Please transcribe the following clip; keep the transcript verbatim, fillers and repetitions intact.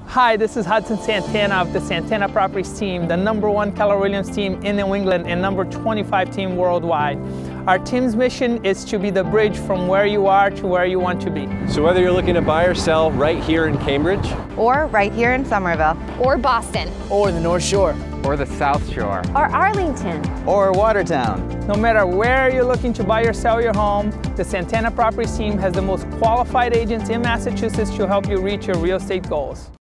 Hi, this is Hudson Santana of the Santana Properties Team, the number one Keller Williams team in New England and number twenty-five team worldwide. Our team's mission is to be the bridge from where you are to where you want to be. So whether you're looking to buy or sell right here in Cambridge, or right here in Somerville, or Boston, or the North Shore, or the South Shore, or Arlington, or Watertown. No matter where you're looking to buy or sell your home, the Santana Properties Team has the most qualified agents in Massachusetts to help you reach your real estate goals.